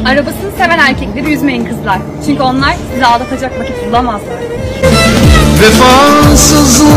Arabasını seven erkekleri üzmeyin kızlar. Çünkü onlar sizi aldatacak vakit bulamazlar. Vefasızlık